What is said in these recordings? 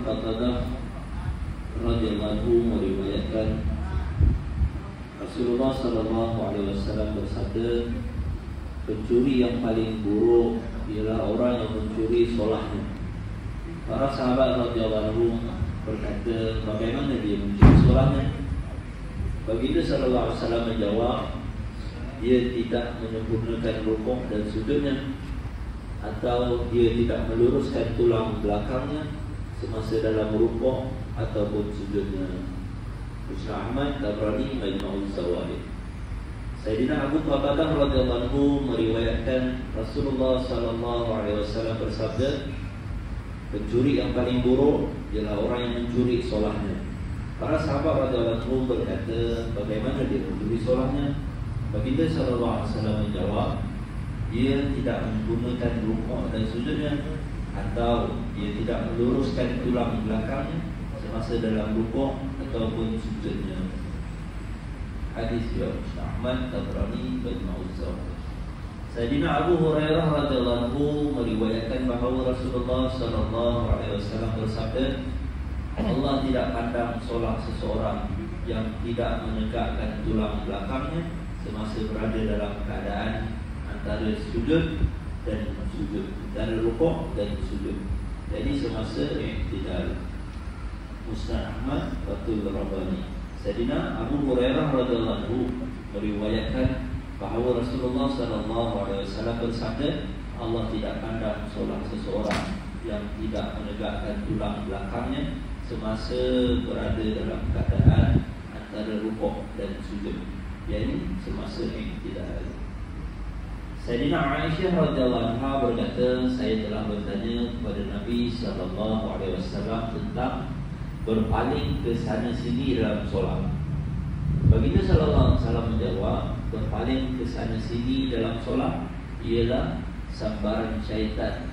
Qatadah radhiyallahu anhu meriwayatkan Rasulullah sallallahu alaihi wasallam bersabda, pencuri yang paling buruk ialah orang yang mencuri solatnya. Para sahabat radhiyallahu anhu berkata, bagaimana dia mencuri solatnya? Baginda sallallahu alaihi wasallam menjawab, dia tidak menyempurnakan rukuk dan sujudnya, atau dia tidak meluruskan tulang belakangnya semasa dalam rukuk ataupun sujudnya. Musnad Ahmad, Tabrani, Majma'ul Zawaid. Sayyidina Abu Qatadah radhiyallahu anhu meriwayatkan Rasulullah sallallahu alaihi wasallam bersabda, pencuri yang paling buruk ialah orang yang mencuri solatnya. Para sahabat radhiyallahu anhu berkata, bagaimana dia mencuri solatnya? Baginda sallallahu alaihi wasallam menjawab, dia tidak menggunakan rukuk dan sujudnya, atau dia tidak meluruskan tulang belakangnya semasa dalam rukuk ataupun sujudnya. Hadis riwayat Ahmad, Tabrani, Majma'ul Zawaid. Sayyidina Abu Hurairah radhiyallahu anhu meriwayatkan bahawa Rasulullah sallallahu alaihi wasallam bersabda, Allah tidak pandang solat seseorang yang tidak menegakkan tulang belakangnya semasa berada dalam keadaan antara sujud dan sujud, antara rukuk dan sujud. Jadi semasa i'tidal. Musnad Ahmad, Fathul Rabbani. Sayyidina Abu Hurairah radhiyallahu anhu meriwayatkan bahawa Rasulullah sallallahu alaihi wasallam bersabda, Allah tidak pandang solat seseorang yang tidak menegakkan tulang belakangnya semasa berada dalam keadaan antara rukuk dan sujud, yakni semasa i'tidal. Sayyidina Aisyah radhiyallahu anha berkata, saya telah bertanya kepada Nabi sallallahu alaihi wasallam tentang berpaling ke sana sini dalam solat. Baginda sallallahu alaihi wasallam menjawab, berpaling ke sana sini dalam solat ialah sambaran syaitan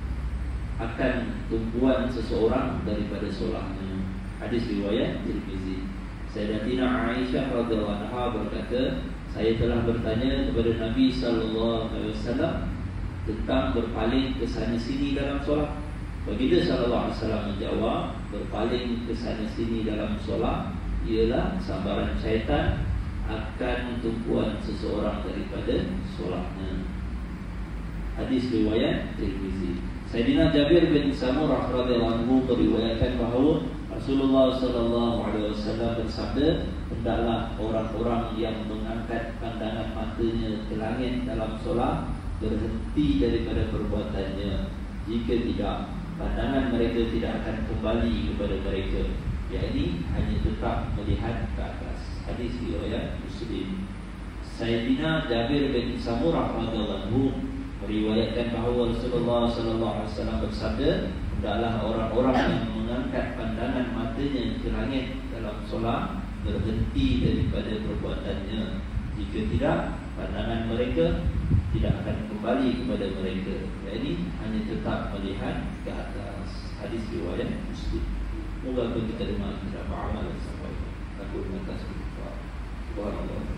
akan tumpuan seseorang daripada solatnya. Hadis riwayat Tirmizi. Sayyidatina Aisyah radhiyallahu anha berkata, saya telah bertanya kepada Nabi sallallahu alaihi wasallam tentang berpaling ke sana sini dalam solat. Baginda sallallahu alaihi wasallam menjawab, berpaling ke sana sini dalam solat ialah sambaran syaitan akan tumpuan seseorang daripada solatnya. Hadis riwayat Tirmizi. Sayyidina Jabir bin Samurah radhiyallahu anhu meriwayatkan bahawa Rasulullah sallallahu alaihi wasallam bersabda, hendaklah orang-orang yang mengangkat pandangan matanya ke langit dalam solat berhenti daripada perbuatannya. Jika tidak, pandangan mereka tidak akan kembali kepada mereka, yakni hanya tetap melihat ke atas. Hadis riwayat Muslim. Sayyidina Jabir bin Samurah radhiyallahu anhu meriwayatkan bahawa Rasulullah sallallahu alaihi wasallam bersabda, hendaklah orang-orang yang mengangkat pandangan matanya ke langit dalam solat berhenti daripada perbuatannya. Jika tidak, pandangan mereka tidak akan kembali kepada mereka, yakni hanya tetap melihat ke atas. Hadis riwayat Muslim. Moga kita terima, kita beramal sampai takut atas kita. Subhanallah.